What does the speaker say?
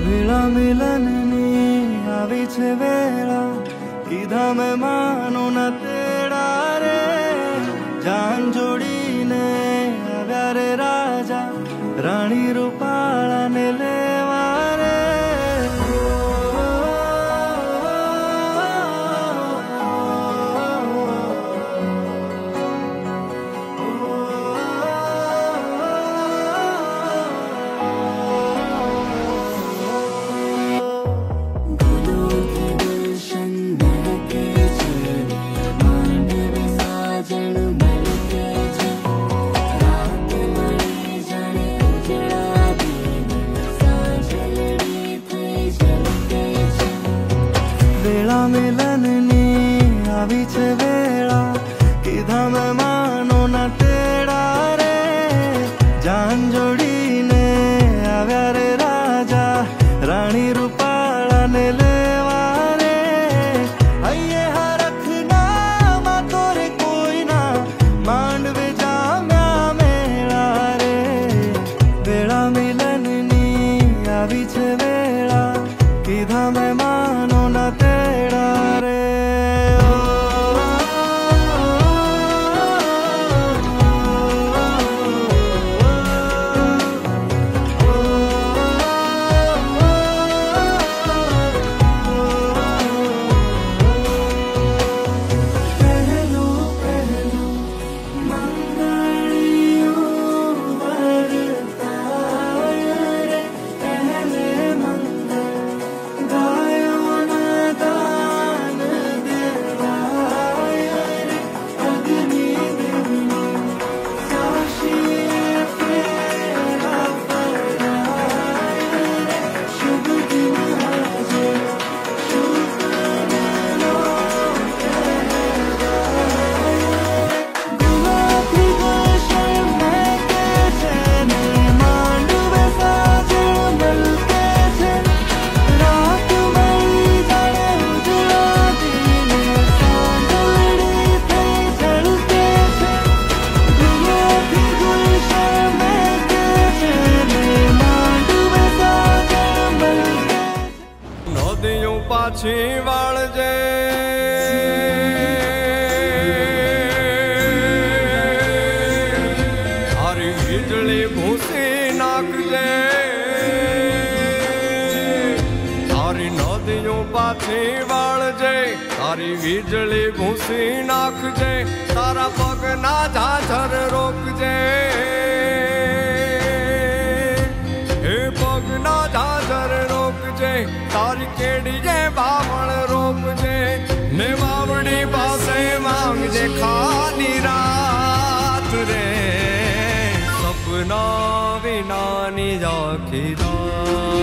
વેળા મિલનની આવી છે વેળા કીધા મેં માનો ના તેડા રે જાન જોડીને આવ્યા રે રાજા રાણી રૂપાળાને લેવા રે વેળા મિલનની આવી છે વેળા કીધા મેં માનો ના તેડા રે જાન જોડીને આવ્યા રે રાજા રાણી રૂપાળાને લેવા રે હૈયે હરખના માતો રે કોઈના માંડવે જામ્યા મેળા રે વેળા મિલનની આવી છે વેળા કીધા મેં માનો ના તેડા રે પાછી વાળજે તારી વીજળી ભૂસી નાખજે તારી નદીઓ પાછી વાળજે તારી વીજળી ભૂસી નાખજે તારા પગના ઝાઝર રોકજે હે પગના ઝાઝર રોકજે તારી કેડીએ બાવળ રોપજે ને બાવડી પાસે માંગજે ખાલી રાત રે સપના વિનાની આખી રાત